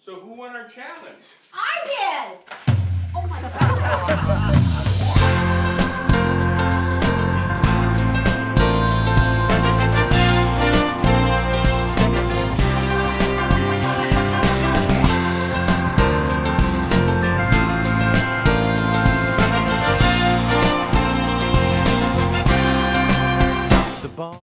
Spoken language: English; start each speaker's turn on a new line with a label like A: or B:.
A: So who won our challenge?
B: I did! Oh my God.